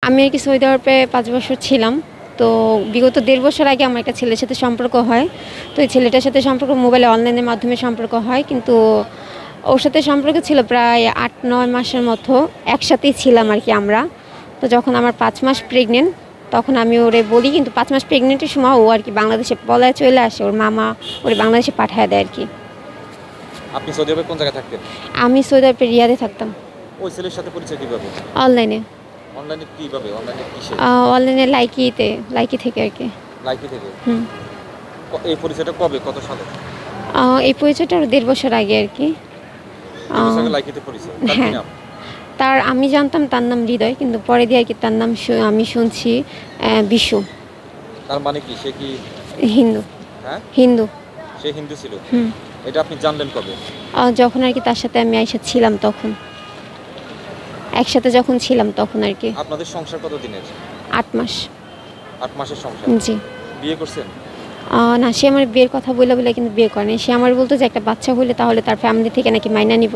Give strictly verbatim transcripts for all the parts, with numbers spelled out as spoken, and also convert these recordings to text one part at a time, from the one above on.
আমি আর কি সৌদি আরবে পাঁচ বছর ছিলাম। তো বিগত দেড় বছর আগে আমার একটা ছেলের সাথে সম্পর্ক হয়। তো এই ছেলেটার সাথে সম্পর্ক মোবাইলে অনলাইনের মাধ্যমে সম্পর্ক হয়, কিন্তু ওর সাথে সম্পর্ক ছিল প্রায় আট নয় মাসের মতো, একসাথেই ছিলাম আর কি আমরা। তো যখন আমার পাঁচ মাস প্রেগনেন্ট তখন আমি ওরে বলি, কিন্তু পাঁচ মাস প্রেগনেন্টের সময় ও আর কি বাংলাদেশে পলায় চলে আসে, ওর মামা ওরে বাংলাদেশে পাঠায় দেয় আর কি। আপনি সৌদি আরবে কোন জায়গায় থাকতেন? আমি সৌদি আরবে রিয়াদে থাকতাম। ওই ছেলের সাথে পরিচয় কিভাবে? অনলাইনে। অনলাইনে কিভাবে? অনলাইনে কিসে? অনলাইনে লাইকিতে, লাইকি থেকে আর কি। লাইকি থেকে? হুম। এই পরিচয়টা কবে, কত সালে? এই পরিচয়টা দেড় বছর আগে আর কি। লাইকিতে পরিচয়? তার কি নাম? তার আমি জানতাম তার নাম হৃদয়, কিন্তু পরে দিয়ে আর কি তার নাম আমি শুনছি বিশু। তার মানে কি সে কি হিন্দু? হ্যাঁ, হিন্দু। সে হিন্দু ছিল? হুম। এটা আপনি জানলেন কবে? যখন আর কি তার সাথে আমি আইসা ছিলাম, তখন একসাথে যখন ছিলাম তখন আর কি। আপনাদের সংসার কত দিনের? আট মাস। আট মাসের সংসার? জি। বিয়ে করছেন? না, সে আমার বিয়ের কথা বলে বলে কিন্তু বিয়ে করেনি। সে আমার বলতো যে একটা বাচ্চা হলে তাহলে তার ফ্যামিলি থেকে নাকি মাইনা নিব।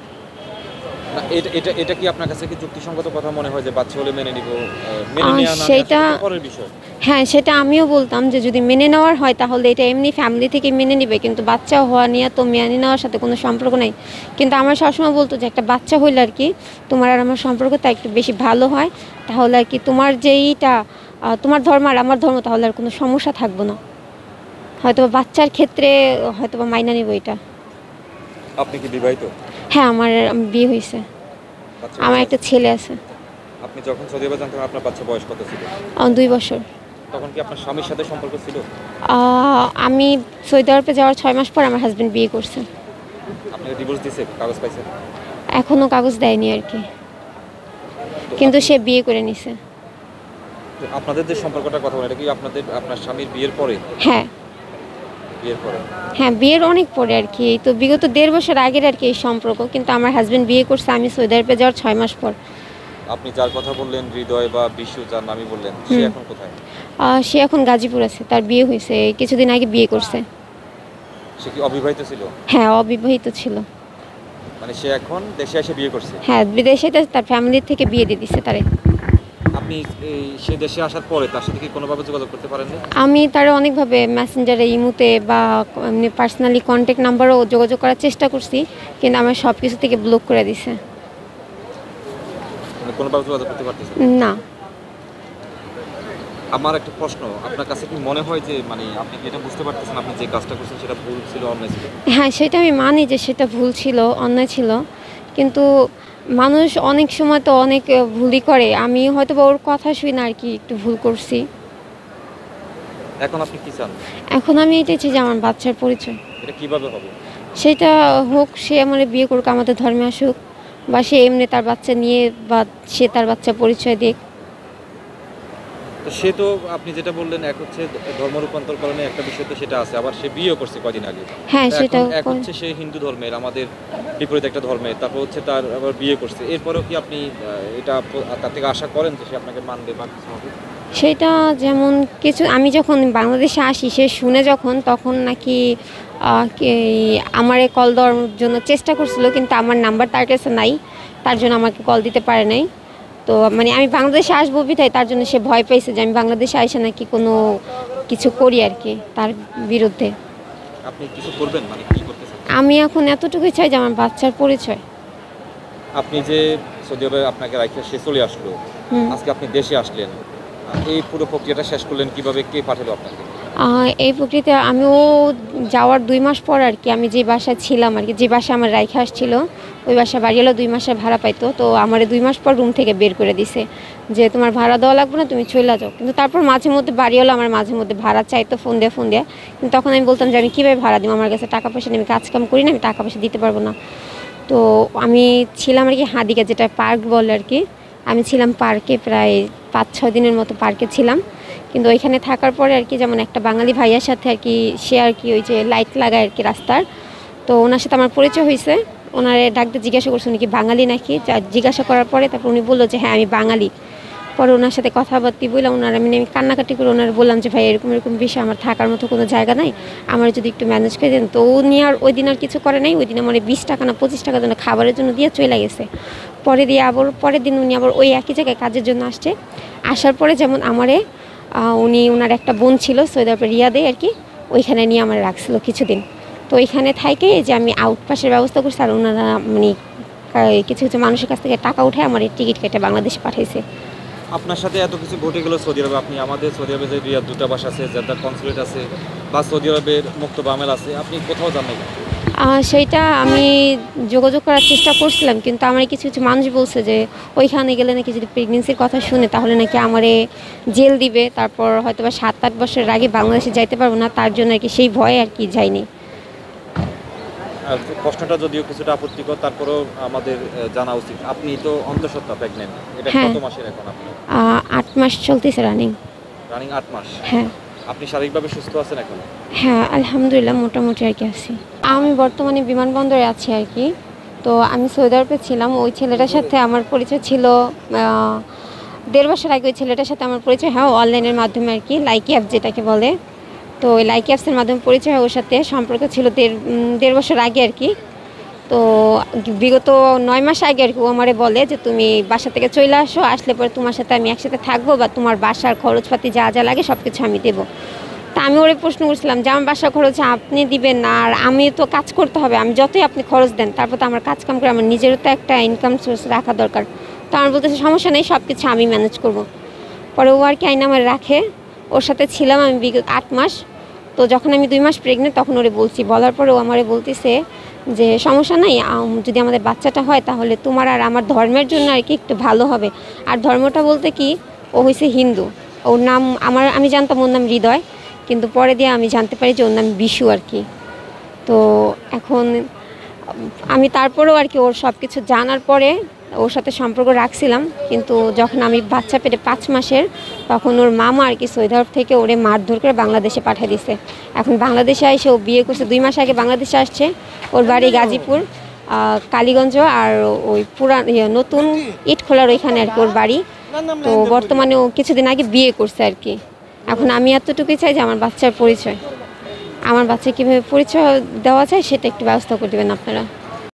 না, এটা এটা এটা কি আপনার কাছে কি যুক্তিসঙ্গত কথা মনে হয় যে বাচ্চা হলে মেনে নিব? মেনে নেওয়া না সেটা পরের বিষয়। হ্যাঁ, সেটা আমিও বলতাম যে যদি মেনে নেওয়ার হয় তাহলে এটা এমনি ফ্যামিলি থেকে মেনে নিবে, কিন্তু বাচ্চা হওয়া নিয়ে তো মেনে নেওয়ার সাথে কোনো সম্পর্ক নেই। কিন্তু আমার সবসময় বলতো যে একটা বাচ্চা হইলে আর কি তোমার আর আমার সম্পর্কটা একটু বেশি ভালো হয়, তাহলে আর কি তোমার যেইটা তোমার ধর্ম আর আমার ধর্ম, তাহলে আর কোনো সমস্যা থাকবো না। হয়তো বাচ্চার ক্ষেত্রে হয়তো বা মাইনা নিব এটা। আপনি কি বিবাহিত? হ্যাঁ, আমার বিয়ে হয়েছে, আমার একটা ছেলে আছে। আপনি যখন সৌদি আরবে জানতেন আপনার বাচ্চা বয়স কত ছিল? দুই বছর। তখন কি আপনার স্বামীর সাথে সম্পর্ক ছিল? আমি সৌদি আরবে যাওয়ার ছয় মাস পর আমার হাজবেন্ড বিয়ে করছে। আপনাকে ডিভোর্স দিয়েছে? কাগজ পাইছেন? এখনো কাগজ দেয়নি আর কি, কিন্তু সে বিয়ে করে নিছে। আপনাদের যে সম্পর্কটার কথা বলেন, এটা কি আপনাদের আপনার স্বামীর বিয়ের পরে? হ্যাঁ, বিয়ের পরে। হ্যাঁ, বিয়ের অনেক পরে আর কি। তো বিগত দেড় বছর আগের আর কি এই সম্পর্ক, কিন্তু আমার হাজবেন্ড বিয়ে করছে আমি সৌদি আরবে যাওয়ার ছয় মাস পর। আপনি যার কথা বললেন হৃদয় বা বিশু, যার নামই বললেন, সে এখন কোথায়? সে এখন গাজীপুর আছে, তার বিয়ে হয়েছে, কিছুদিন আগে বিয়ে করছে। সে কি অবিবাহিত ছিল? হ্যাঁ, অবিবাহিত ছিল। মানে সে এখন দেশে এসে বিয়ে করছে? হ্যাঁ, বিদেশে তার ফ্যামিলি থেকে বিয়ে দিয়ে দিছে তারে। আপনি এই সে দেশে আসার পরে তার সাথে কি কোনোভাবে যোগাযোগ করতে পারেননি? আমি তার অনেকভাবে মেসেঞ্জারে, ইমুতে বা এমনি পার্সোনালি কন্ট্যাক্ট নাম্বারও যোগাযোগ করার চেষ্টা করছি, কিন্তু আমার সব কিছু থেকে ব্লক করে দিছে। মানে কোনোভাবে যোগাযোগ করতে পারতেছেন না। আমার একটা প্রশ্ন, আপনার কাছে কি মনে হয় যে মানে আপনি কি এটা বুঝতে পারতেছেন আপনি যে কাজটা করছেন সেটা ভুল ছিল, অন্যায় ছিল? হ্যাঁ, সেটা আমি মানি যে সেটা ভুল ছিল, অন্যায় ছিল, কিন্তু মানুষ অনেক সময় তো অনেক ভুলই করে। আমি হয়তো বা ওর কথা শুই না আর কি একটু ভুল করছি। এখন আপনি কি চান? এখন আমি এটাই চাই যে আমার বাচ্চার পরিচয়। এটা কিভাবে হবে? সেটা হোক, সে আমার বিয়ে করুক, আমাদের ধর্মে আসুক, বা সে এমনি তার বাচ্চা নিয়ে বা সে তার বাচ্চা পরিচয় দিক। তো সে তো আপনি যেটা বললেন, এক হচ্ছে ধর্ম রূপান্তরকরণে একটা বিষয়, তো সেটা আছে, আবার সে বিয়ে করছে কদিন আগে। হ্যাঁ, সেটা এক হচ্ছে সে হিন্দু ধর্মের, আমাদের বিপরীত একটা ধর্মের, তারপর হচ্ছে তার আবার বিয়ে করছে। এরপরেও কি আপনি এটা তার থেকে আশা করেন যে সে আপনাকে মানবে বা কিছু হবে? সেটা যেমন কিছু, আমি যখন বাংলাদেশে আসি সে শুনে যখন, তখন নাকি আমারে কল দেওয়ার জন্য চেষ্টা করছিল, কিন্তু আমার নাম্বার তার কাছে নাই, তার জন্য আমাকে কল দিতে পারে নাই। তো মানে আমি বাংলাদেশে আসবো বিধায় তার জন্য সে ভয় পাইছে যে আমি বাংলাদেশে আইসা নাকি কোনো কিছু করি আর কি তার বিরুদ্ধে। আপনি কিছু করবেন, মানে কি করতে চান? আমি এখন এতটুকুই চাই যে আমার বাচ্চার পরিচয়। আপনি যে সৌদি আরবে আপনাকে রাখে সে চলে আসলো, আজকে আপনি দেশে আসলেন, এই পুরো প্রক্রিয়াটা শেষ করলেন কিভাবে? কে পাঠালো আপনাকে? এই প্রকৃতিতে আমিও যাওয়ার দুই মাস পর আর কি, আমি যে বাসায় ছিলাম আর কি, যে বাসায় আমার রাইখা আসছিল ওই বাসা বাড়িওয়ালা দুই মাসের ভাড়া পাইতো। তো আমার দুই মাস পর রুম থেকে বের করে দিছে যে তোমার ভাড়া দেওয়া লাগবে না, তুমি চলে যাও। কিন্তু তারপর মাঝে মধ্যে বাড়িওয়ালা আমার মাঝে মধ্যে ভাড়া চাইতো, ফোন দিয়ে ফোন দিয়ে কিন্তু তখন আমি বলতাম যে আমি কীভাবে ভাড়া দিব, আমার কাছে টাকা পয়সা নেই, আমি কাজ কাম করি না, আমি টাকা পয়সা দিতে পারবো না। তো আমি ছিলাম আর কি হাদিকা, যেটা পার্ক বলে আর কি, আমি ছিলাম পার্কে প্রায় পাঁচ ছয় দিনের মতো পার্কে ছিলাম। কিন্তু ওইখানে থাকার পরে আর কি, যেমন একটা বাঙালি ভাইয়ার সাথে আর কি, সে আর কি ওই যে লাইট লাগায় আর কি রাস্তার, তো ওনার সাথে আমার পরিচয় হয়েছে। ওনারে ডাকতে জিজ্ঞাসা করছে উনি কি বাঙালি নাকি, যা জিজ্ঞাসা করার পরে তারপর উনি বললো যে হ্যাঁ আমি বাঙালি। পরে ওনার সাথে কথাবার্তা বললাম, ওনার আমি আমি কান্নাকাটি করে ওনার বললাম যে ভাই এরকম এরকম বিষয়, আমার থাকার মতো কোনো জায়গা নাই, আমার যদি একটু ম্যানেজ করে দেন। তো উনি আর ওই দিন আর কিছু করে নাই, ওই দিন আমার বিশ টাকা না পঁচিশ টাকা যেন খাবারের জন্য দিয়ে চলে গেছে। পরে দিয়ে আবার পরের দিন উনি আবার ওই একই জায়গায় কাজের জন্য আসছে। আসার পরে যেমন আমারে উনি ওনার একটা বোন ছিল সৌদি আরবের রিয়াদে আর কি, ওইখানে নিয়ে আমার রাখছিল কিছুদিন। তো ওইখানে থাইকে যে আমি আউটপাসের ব্যবস্থা করছি, আর ওনারা মানে কিছু কিছু মানুষের কাছ থেকে টাকা উঠে আমার এই টিকিট কেটে বাংলাদেশে পাঠাইছে। আপনার সাথে এত কিছু ঘটে গেল সৌদি আরবে, আপনি আমাদের সৌদি আরবে যে রিয়াদ দূতাবাস আছে, জেদ্দা কনসুলেট আছে, বা সৌদি আরবের মুক্তবা আমেল আছে, আপনি কোথাও যান না? সেইটা আমি যোগাযোগ করার চেষ্টা করছিলাম, কিন্তু আমার কিছু কিছু মানুষ বলছে যে ওইখানে গেলে নাকি যদি প্রেগনেন্সির কথা শুনে তাহলে নাকি আমারে জেল দিবে, তারপর হয়তো বা সাত আট বছরের আগে বাংলাদেশে যাইতে পারবো না, তার জন্য আর কি সেই ভয়ে আর কি যাইনি। প্রশ্নটা যদিও কিছুটা আপত্তিকর, তারপরেও আমাদের জানা উচিত, আপনি তো অন্তঃসত্ত্বা প্রেগনেন্ট, এটা কত মাসের এখন আপনি? আট মাস চলতেছে রানিং। রানিং আট মাস? হ্যাঁ। আপনি শারীরিকভাবে সুস্থ আছেন এখন? হ্যাঁ আলহামদুলিল্লাহ মোটামুটি আর কি আছি। আমি বর্তমানে বিমানবন্দরে আছি আর কি। তো আমি সৌদি আরবে ছিলাম, ওই ছেলেটার সাথে আমার পরিচয় ছিল দেড় বছর আগে। ওই ছেলেটার সাথে আমার পরিচয় হ্যাঁ অনলাইনের মাধ্যমে আর কি, লাইকি অ্যাপ যেটাকে বলে। তো ওই লাইকি অ্যাপসের মাধ্যমে পরিচয় হয়, ওর সাথে সম্পর্ক ছিল দেড় দেড় বছর আগে আর কি। তো বিগত নয় মাস আগে আর কি ও আমারে বলে যে তুমি বাসা থেকে চলে আসো, আসলে পরে তোমার সাথে আমি একসাথে থাকবো, বা তোমার বাসার খরচপাতি যা যা লাগে সব কিছু আমি দেবো। তা আমি ওরে প্রশ্ন করছিলাম যে আমার বাসার খরচ আপনি দিবেন না, আর আমি তো কাজ করতে হবে, আমি যতই আপনি খরচ দেন তারপর তো আমার কাজ কাম করে আমার নিজেরও তো একটা ইনকাম সোর্স রাখা দরকার। তো আমার বলতেছে সমস্যা নেই, সব কিছু আমি ম্যানেজ করবো। পরে ও আর কি আইন আমার রাখে, ওর সাথে ছিলাম আমি বিগত আট মাস। তো যখন আমি দুই মাস প্রেগনেন্ট তখন ওরে বলছি, বলার পরে ও আমারে বলতেছে যে সমস্যা নাই, যদি আমাদের বাচ্চাটা হয় তাহলে তোমার আর আমার ধর্মের জন্য আর কি একটু ভালো হবে। আর ধর্মটা বলতে কি, ও হয়েছে হিন্দু, ওর নাম আমার আমি জানতাম ওর নাম হৃদয়, কিন্তু পরে দিয়ে আমি জানতে পারি যে ওর নাম বিশু আর কি। তো এখন আমি তারপরেও আর কি ওর সব কিছু জানার পরে ওর সাথে সম্পর্ক রাখছিলাম, কিন্তু যখন আমি বাচ্চা পেটে পাঁচ মাসের তখন ওর মামা আর কি সৌদি আরব থেকে ওরে মারধর করে বাংলাদেশে পাঠিয়ে দিছে। এখন বাংলাদেশে এসে ও বিয়ে করছে, দুই মাস আগে বাংলাদেশে আসছে। ওর বাড়ি গাজীপুর কালীগঞ্জ, আর ওই পুরান নতুন ইট খোলার ওইখানে আর কি ওর বাড়ি। তো বর্তমানে ও কিছুদিন আগে বিয়ে করছে আর কি। এখন আমি এতটুকুই চাই যে আমার বাচ্চার পরিচয়, আমার বাচ্চা কীভাবে পরিচয় দেওয়া যায় সেটা একটু ব্যবস্থা করে দেবেন আপনারা।